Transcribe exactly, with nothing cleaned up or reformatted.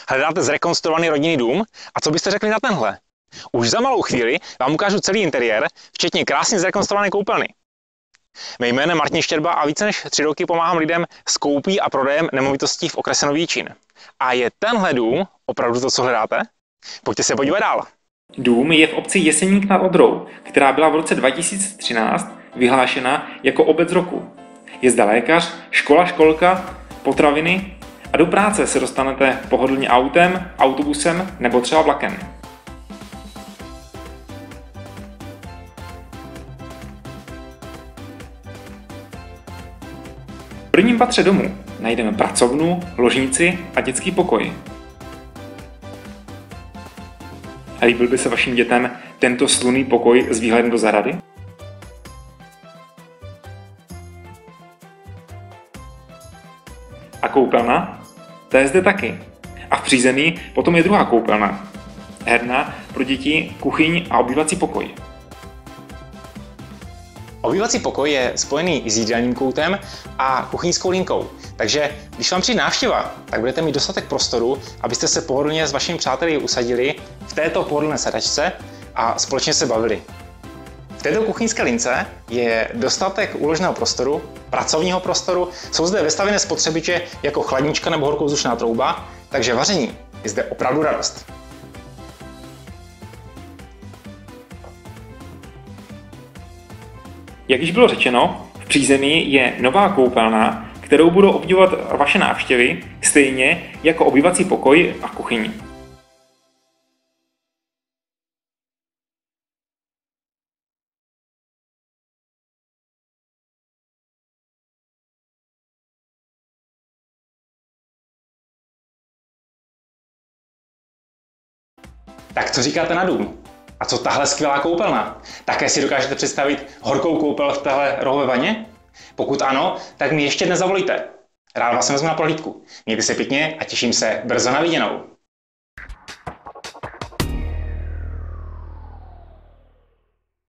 Hledáte zrekonstruovaný rodinný dům? A co byste řekli na tenhle? Už za malou chvíli vám ukážu celý interiér, včetně krásně zrekonstruované koupelny. Mé jméno je Martin Štěrba a více než tři roky pomáhám lidem s koupí a prodejem nemovitostí v okrese Nový Jičín. A je tenhle dům opravdu to, co hledáte? Pojďte se podívat dál. Dům je v obci Jeseník nad Odrou, která byla v roce dva tisíce třináct vyhlášena jako obec roku. Je zde lékař, škola, školka, potraviny a do práce se dostanete pohodlně autem, autobusem nebo třeba vlakem. V prvním patře domu najdeme pracovnu, ložnici a dětský pokoj. Líbil by se vašim dětem tento slunný pokoj s výhledem do zahrady? A koupelna? Ta je zde taky. A v přízemí potom je druhá koupelna. Herna pro děti, kuchyň a obývací pokoj. Obývací pokoj je spojený s jídelním koutem a kuchyňskou linkou. Takže když vám přijde návštěva, tak budete mít dostatek prostoru, abyste se pohodlně s vašimi přáteli usadili v této pohodlné sedačce a společně se bavili. V této kuchyňské lince je dostatek úložného prostoru, pracovního prostoru, jsou zde vystavené spotřebiče jako chladnička nebo horkovzdušná trouba, takže vaření je zde opravdu radost. Jak již bylo řečeno, v přízemí je nová koupelna, kterou budou obdivovat vaše návštěvy, stejně jako obývací pokoj a kuchyň. Tak co říkáte na dům? A co tahle skvělá koupelna? Také si dokážete představit horkou koupel v téhle rohové vaně? Pokud ano, tak mi ještě dnes zavolejte. Rád vás vezmu na prohlídku. Mějte se pěkně a těším se brzo na viděnou.